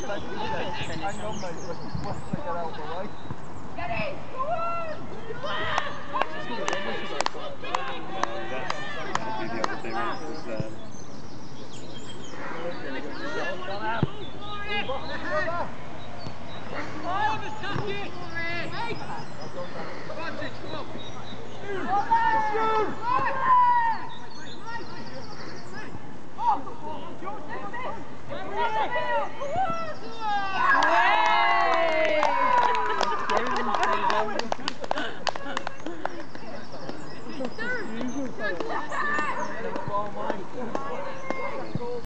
Hang on, mate, but once I get out of the way. Get it! Go on!